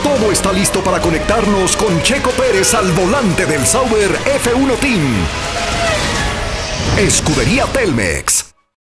Todo está listo para conectarnos con Checo Pérez al volante del Sauber F1 Team. Escudería Telmex.